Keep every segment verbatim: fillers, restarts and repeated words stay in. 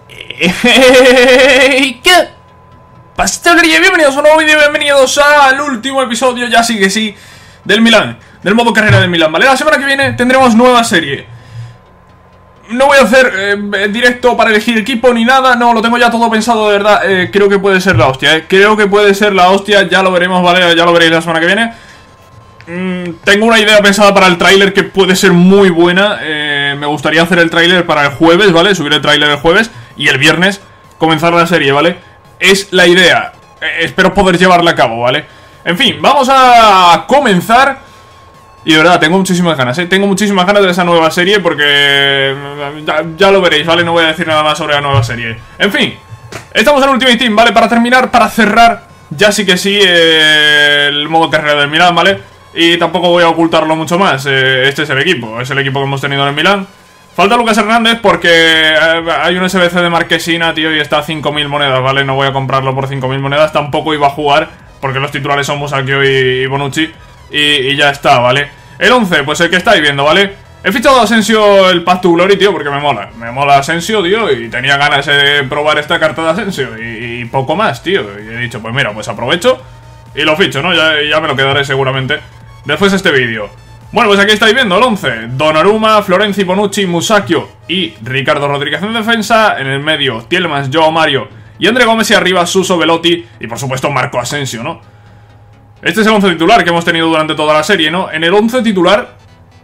¿Qué pasa, queridos? Bienvenidos a un nuevo vídeo, bienvenidos al último episodio, ya sí que sí, del Milán, del modo carrera del Milán, ¿vale? La semana que viene tendremos nueva serie. No voy a hacer eh, directo para elegir equipo ni nada, no, lo tengo ya todo pensado, de verdad. eh, Creo que puede ser la hostia, eh. Creo que puede ser la hostia, ya lo veremos, ¿vale? Ya lo veréis la semana que viene. mm, Tengo una idea pensada para el tráiler que puede ser muy buena. eh, Me gustaría hacer el tráiler para el jueves, ¿vale? Subir el tráiler el jueves y el viernes comenzar la serie, ¿vale? Es la idea, eh, espero poder llevarla a cabo, ¿vale? En fin, vamos a comenzar. Y de verdad, tengo muchísimas ganas, ¿eh? Tengo muchísimas ganas de esa nueva serie porque... Ya, ya lo veréis, ¿vale? No voy a decir nada más sobre la nueva serie. En fin, estamos en Ultimate Team, ¿vale? Para terminar, para cerrar, ya sí que sí, eh, el modo carrera del Milán, ¿vale? Y tampoco voy a ocultarlo mucho más. eh, Este es el equipo, es el equipo que hemos tenido en el Milán. Falta Lucas Hernández porque eh, hay un S B C de Marquesina, tío, y está a cinco mil monedas, ¿vale? No voy a comprarlo por cinco mil monedas. Tampoco iba a jugar porque los titulares son Musacchio y, y Bonucci. Y, y ya está, ¿vale? El once, pues el que estáis viendo, ¿vale? He fichado a Asensio el Path to Glory, tío, porque me mola. Me mola Asensio, tío, y tenía ganas de probar esta carta de Asensio. Y, y poco más, tío. Y he dicho, pues mira, pues aprovecho y lo ficho, ¿no? Ya, ya me lo quedaré seguramente después de este vídeo. Bueno, pues aquí estáis viendo el once. Donnarumma, Florenzi, Bonucci, Musacchio y Ricardo Rodríguez en defensa. En el medio, Tielemans, Joao Mario y André Gómez. Y arriba, Suso, Velotti y por supuesto Marco Asensio, ¿no? Este es el once titular que hemos tenido durante toda la serie, ¿no? En el once titular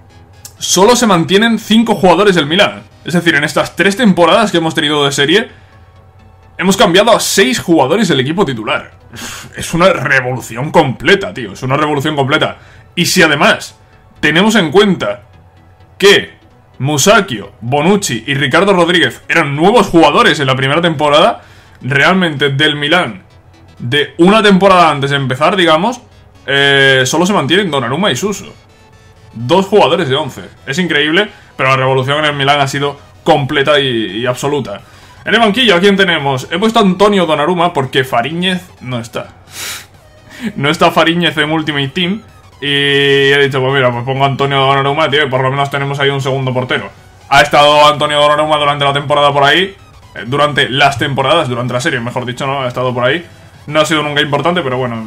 solo se mantienen cinco jugadores del Milán. Es decir, en estas tres temporadas que hemos tenido de serie hemos cambiado a seis jugadores del equipo titular. Es una revolución completa, tío. Es una revolución completa. Y si además tenemos en cuenta que Musacchio, Bonucci y Ricardo Rodríguez eran nuevos jugadores en la primera temporada, realmente del Milán de una temporada antes de empezar, digamos, eh, solo se mantienen Donnarumma y Suso. Dos jugadores de once. Es increíble, pero la revolución en el Milán ha sido completa y, y absoluta. En el banquillo, ¿a quién tenemos? He puesto a Antonio Donnarumma porque Fariñez no está. No está Fariñez en Ultimate Team. Y he dicho, pues mira, pues pongo a Antonio Donnarumma, tío, y por lo menos tenemos ahí un segundo portero. Ha estado Antonio Donnarumma durante la temporada por ahí. eh, Durante las temporadas, durante la serie, mejor dicho, ¿no? Ha estado por ahí. No ha sido nunca importante, pero bueno,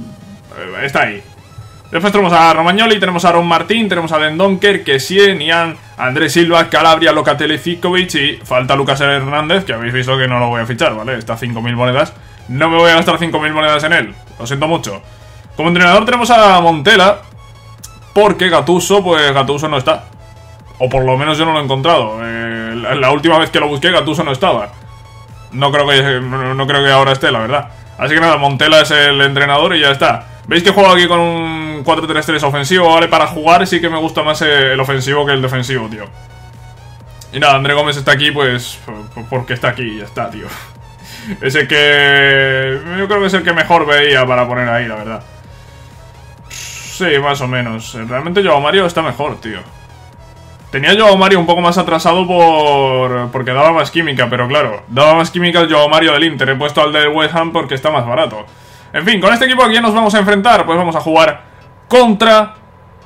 está ahí. Después tenemos a Romagnoli, tenemos a Aaron Martín, tenemos a Den Donker, Kessie, Nian, Andrés Silva, Calabria, Locatelli, Zikovic y falta Lucas Hernández, que habéis visto que no lo voy a fichar, ¿vale? Está a cinco mil monedas. No me voy a gastar cinco mil monedas en él, lo siento mucho. Como entrenador tenemos a Montella, porque Gattuso, pues Gattuso no está. O por lo menos yo no lo he encontrado. Eh, la, la última vez que lo busqué, Gattuso no estaba. No creo que, no, no creo que ahora esté, la verdad. Así que nada, Montella es el entrenador y ya está. ¿Veis que juego aquí con un cuatro tres tres ofensivo? Vale, para jugar sí que me gusta más el ofensivo que el defensivo, tío. Y nada, André Gómez está aquí, pues, porque está aquí y ya está, tío. Es el que... Yo creo que es el que mejor veía para poner ahí, la verdad. Sí, más o menos. Realmente Joao Mario está mejor, tío. Tenía Joao Mario un poco más atrasado por... porque daba más química, pero claro, daba más química el Joao Mario del Inter. He puesto al del West Ham porque está más barato. En fin, con este equipo, ¿a quién nos vamos a enfrentar? Pues vamos a jugar contra...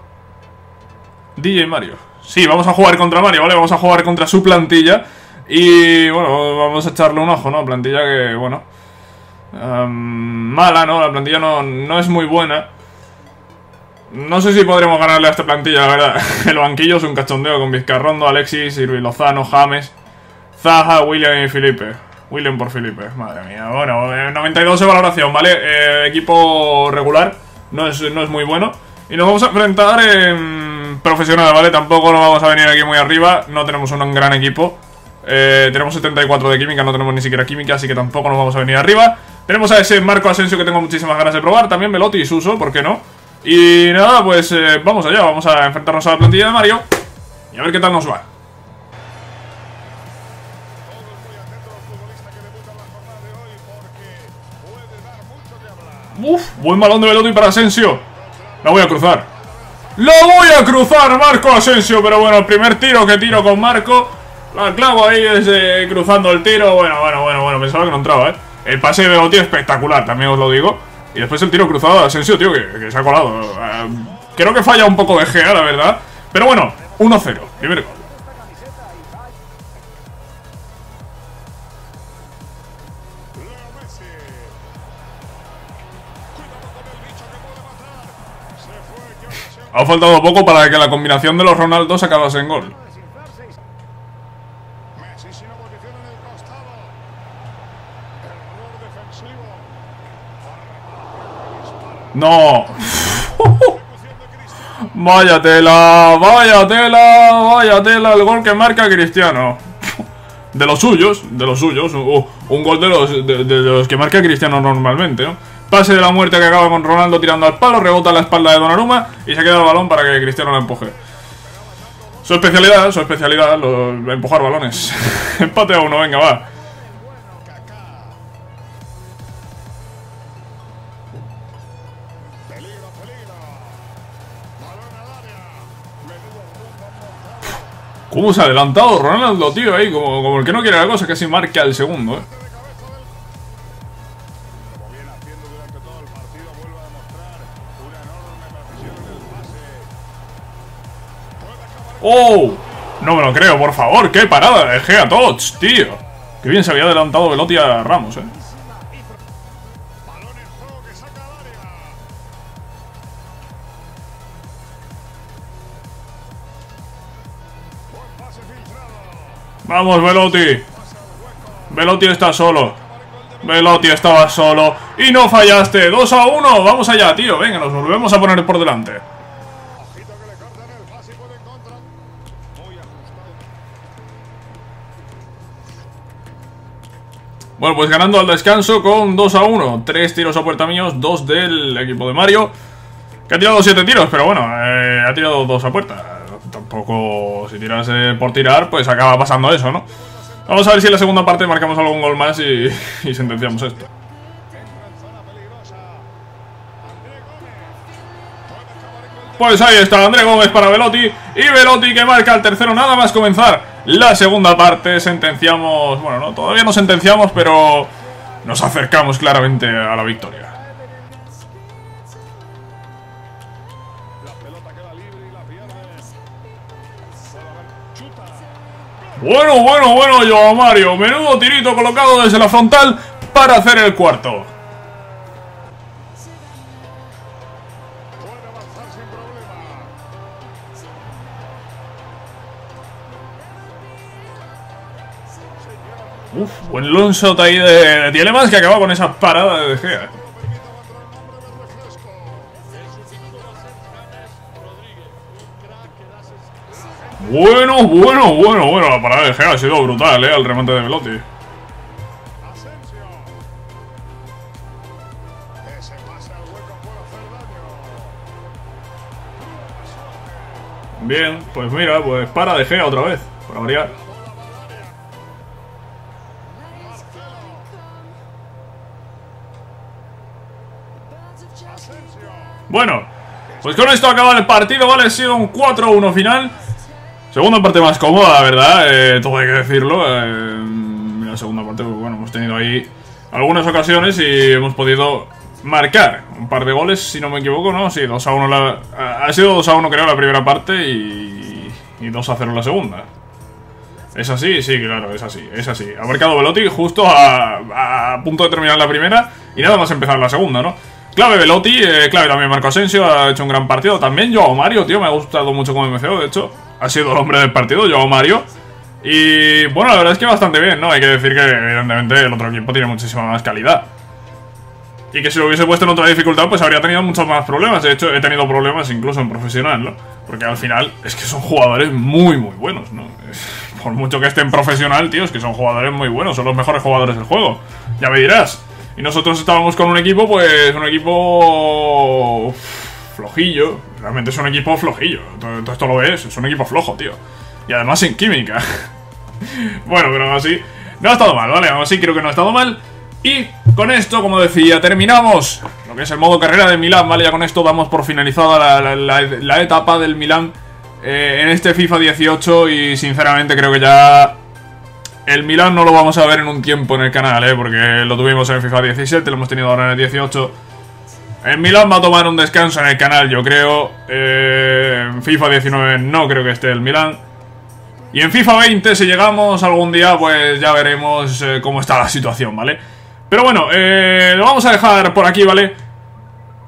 D J Mario. Sí, vamos a jugar contra Mario, ¿vale? Vamos a jugar contra su plantilla. Y bueno, vamos a echarle un ojo, ¿no? Plantilla que, bueno... Um, mala, ¿no? La plantilla no, no es muy buena. No sé si podremos ganarle a esta plantilla, la verdad. El banquillo es un cachondeo con Vizcarrondo, Alexis, Irving Lozano, James, Zaha, William y Felipe. William por Felipe, madre mía. Bueno, noventa y dos de valoración, ¿vale? Eh, equipo regular, no es, no es muy bueno. Y nos vamos a enfrentar en profesional, ¿vale? Tampoco nos vamos a venir aquí muy arriba. No tenemos un gran equipo. eh, Tenemos setenta y cuatro de química, no tenemos ni siquiera química, así que tampoco nos vamos a venir arriba. Tenemos a ese Marco Asensio que tengo muchísimas ganas de probar. También Velotti y Suso, ¿por qué no? Y nada, pues eh, vamos allá, vamos a enfrentarnos a la plantilla de Mario y a ver qué tal nos va. Uf, buen balón de Velotti para Asensio. La voy a cruzar. ¡La voy a cruzar, Marco Asensio! Pero bueno, el primer tiro que tiro con Marco, la clavo ahí desde cruzando el tiro. Bueno, bueno, bueno, bueno, pensaba que no entraba, ¿eh? El pase de Velotti espectacular, también os lo digo. Y después el tiro cruzado de Asensio, tío, que, que se ha colado. Uh, creo que falla un poco de Gea, la verdad. Pero bueno, uno cero, primer gol. Ha faltado poco para que la combinación de los Ronaldos acabase en gol. No. Vaya tela, vaya tela, vaya tela, el gol que marca Cristiano. De los suyos, de los suyos, uh, un gol de los, de, de los que marca Cristiano normalmente, ¿no? Pase de la muerte que acaba con Ronaldo tirando al palo, rebota en la espalda de Donnarumma y se queda el balón para que Cristiano lo empuje. Su especialidad, su especialidad, lo, empujar balones. Empate a uno, venga, va. ¿Cómo se ha adelantado Ronaldo, tío? Ahí, como, como el que no quiere la cosa, casi marca el segundo, eh. ¡Oh! No me lo creo, por favor. ¡Qué parada de Gea Tots, tío! Qué bien se había adelantado Velotti a Ramos, eh. Vamos, Velotti. Velotti está solo. Velotti estaba solo. Y no fallaste. dos a uno. Vamos allá, tío. Venga, nos volvemos a poner por delante. Bueno, pues ganando al descanso con dos a uno. tres tiros a puerta míos, dos del equipo de Mario, que ha tirado siete tiros, pero bueno, eh, ha tirado dos a puerta. Tampoco, si tiras eh, por tirar, pues acaba pasando eso, ¿no? Vamos a ver si en la segunda parte marcamos algún gol más y, y sentenciamos esto. Pues ahí está, André Gómez para Velotti. Y Velotti que marca el tercero nada más comenzar la segunda parte. Sentenciamos, bueno, no, todavía no sentenciamos, pero nos acercamos claramente a la victoria. Bueno, bueno, bueno, Joao Mario. Menudo tirito colocado desde la frontal para hacer el cuarto. Uf, buen long-shot ahí de Tielemans, que acaba con esa parada de De Gea. Bueno, bueno, bueno, bueno, la parada de Gea ha sido brutal, eh, al remate de Velotti. Bien, pues mira, pues para De Gea otra vez, para variar. Bueno, pues con esto acaba el partido, ¿vale? Ha sido un cuatro a uno final. Segunda parte más cómoda, la verdad, eh, todo hay que decirlo. Eh, en la segunda parte, pues, bueno, hemos tenido ahí algunas ocasiones y hemos podido marcar un par de goles, si no me equivoco, ¿no? Sí, dos a uno la, ha sido dos a uno creo la primera parte y, y dos a cero la segunda. ¿Es así? Sí, claro, es así, es así. Ha marcado Velotti justo a, a punto de terminar la primera y nada más empezar la segunda, ¿no? Clave Velotti, eh, clave también Marco Asensio, ha hecho un gran partido. También Joao Mario, tío, me ha gustado mucho como M C O, de hecho. Ha sido el hombre del partido, Joao Mario. Y bueno, la verdad es que bastante bien, ¿no? Hay que decir que evidentemente el otro equipo tiene muchísima más calidad. Y que si lo hubiese puesto en otra dificultad, pues habría tenido muchos más problemas. De hecho, he tenido problemas incluso en profesional, ¿no? Porque al final es que son jugadores muy, muy buenos, ¿no? Por mucho que estén en profesional, tío, es que son jugadores muy buenos. Son los mejores jugadores del juego. Ya me dirás. Y nosotros estábamos con un equipo, pues, un equipo flojillo. Realmente es un equipo flojillo. Todo, todo esto lo ves, es un equipo flojo, tío. Y además sin química. Bueno, pero aún así no ha estado mal, ¿vale? Aún así creo que no ha estado mal. Y con esto, como decía, terminamos lo que es el modo carrera del Milán, ¿vale? Ya con esto damos por finalizada la, la, la, la etapa del Milán eh, en este FIFA dieciocho. Y sinceramente creo que ya el Milán no lo vamos a ver en un tiempo en el canal, ¿eh? Porque lo tuvimos en el FIFA diecisiete, lo hemos tenido ahora en el dieciocho. En Milán va a tomar un descanso en el canal, yo creo. eh, En FIFA diecinueve no creo que esté el Milán. Y en FIFA veinte, si llegamos algún día, pues ya veremos eh, cómo está la situación, ¿vale? Pero bueno, eh, lo vamos a dejar por aquí, ¿vale?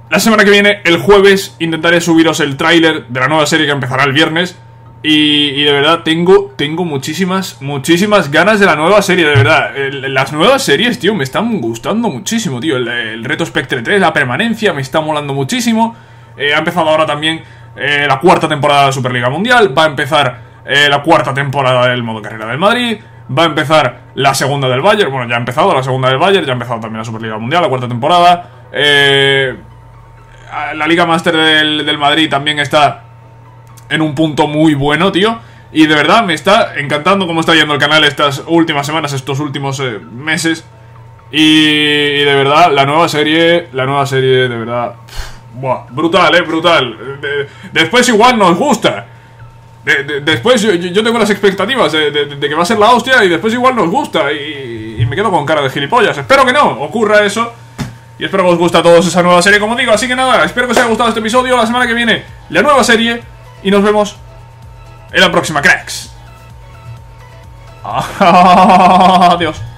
la semana que viene, el jueves, intentaré subiros el tráiler de la nueva serie que empezará el viernes. Y, y de verdad, tengo, tengo muchísimas, muchísimas ganas de la nueva serie, de verdad. El, las nuevas series, tío, me están gustando muchísimo, tío. El, el Reto Spectre tres, la permanencia, me está molando muchísimo. Eh, ha empezado ahora también eh, la cuarta temporada de la Superliga Mundial. Va a empezar eh, la cuarta temporada del modo carrera del Madrid. Va a empezar la segunda del Bayern. Bueno, ya ha empezado la segunda del Bayern. Ya ha empezado también la Superliga Mundial, la cuarta temporada. Eh, la Liga Master del, del Madrid también está en un punto muy bueno, tío. Y de verdad me está encantando cómo está yendo el canal estas últimas semanas, estos últimos eh, meses. Y, y de verdad, la nueva serie, la nueva serie, de verdad, pff, buah, brutal, eh, brutal. De, después igual nos gusta. De, de, después yo, yo tengo las expectativas de, de, de que va a ser la hostia y después igual nos gusta. Y, y me quedo con cara de gilipollas. Espero que no ocurra eso. Y espero que os guste a todos esa nueva serie, como digo. Así que nada, espero que os haya gustado este episodio. La semana que viene, la nueva serie. Y nos vemos en la próxima, cracks. Adiós.